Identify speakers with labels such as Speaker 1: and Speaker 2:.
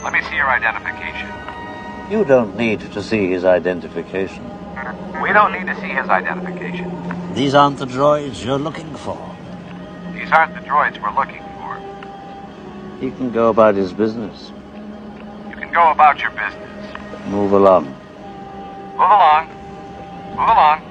Speaker 1: Let me see your identification.
Speaker 2: You don't need to see his identification.
Speaker 1: We don't need to see his identification.
Speaker 2: These aren't the droids you're looking for.
Speaker 1: These aren't the droids we're looking for.
Speaker 2: He can go about his business.
Speaker 1: You can go about your business.
Speaker 2: Move along.
Speaker 1: Move along. Move along.